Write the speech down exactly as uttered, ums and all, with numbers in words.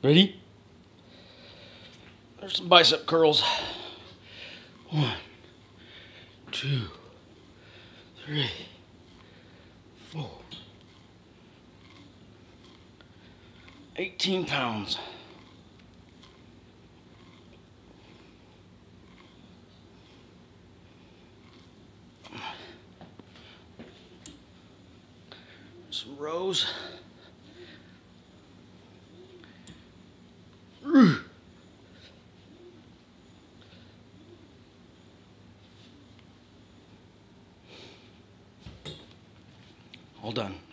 Ready? There's some bicep curls. One, two, three, four. eighteen pounds. Some rows. All done.